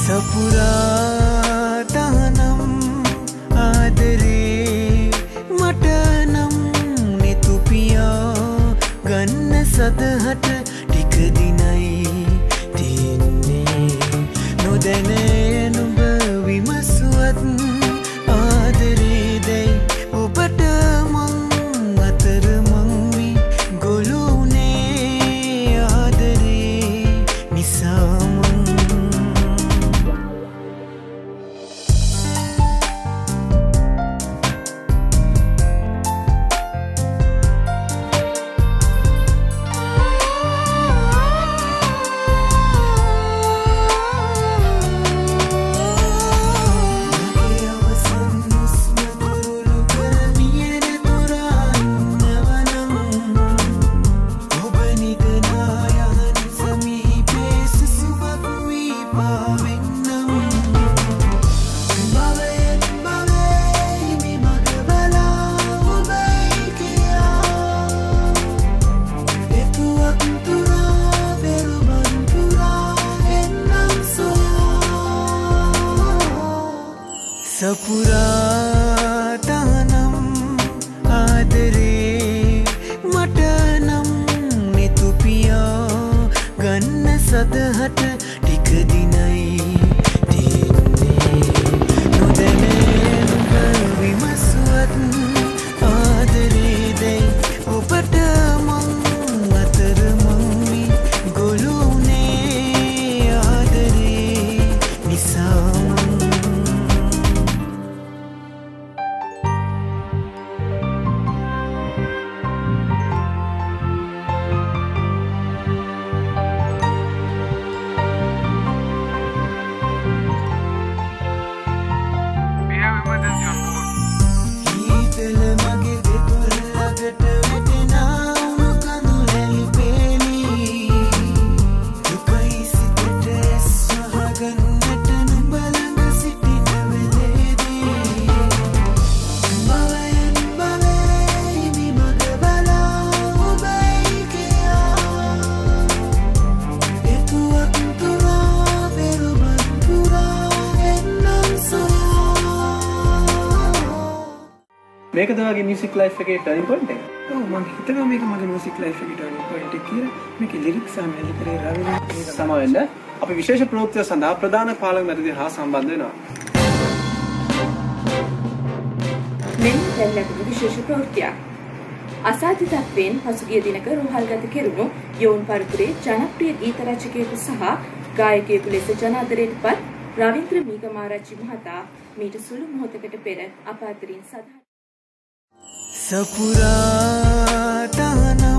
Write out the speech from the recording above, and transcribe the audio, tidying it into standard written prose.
සපුරා තහනම් ආදරේ මට නම් නෙතුපියා ගන්න සදහට ටික දිනයි තියන්නේ නොදැන නුඹ විමසුවත් ආදරේ දැයි ඔබට මං අතර මං වී ගොළුනේ ආදරේ නිසා සපුරා තහනම් ආදරේ මට නම් නෙතුපියා ගන්න සදහට ටික දිනයි තියන්නේ නොදැන නුඹ විමසුවත් ආදරේ දැයි ඔබට මං අතර මං වී ගොළුනේ ආදරේ නිසා මේක තමයි මියුසික් ලයිෆ් එකේ ටර්නින් පොයින්ට් එක. ඔව් මම හිතනවා මේක මගේ මියුසික් ලයිෆ් එකේ ටර්නින් පොයින්ට් එක කියලා. මේකේ ලිරික්ස් සහ මෙලඩි කරේ රවි මේක සමාවෙන්න අපි විශේෂ ප්‍රවෘත්තිය සඳහා ප්‍රධාන පාලක මැදිරිය හා සම්බන්ධ වෙනවා. මෙන්න දැන් විශේෂ ප්‍රවෘත්තිය. අසාධිතත්වයෙන් පසුගිය දිනක රෝහල්ගත කෙරුණු යෝන් පරපුරේ ජනප්‍රිය ගීත රචකයෙකු සහ ගායකයෙකු ලෙස ජනාදරයට පත් රවීන්ද්‍ර මීගමාරච්චි මහතා මීට සුළු මොහොතකට පෙර අප අතරින් සදහන් සපුරා තහනම්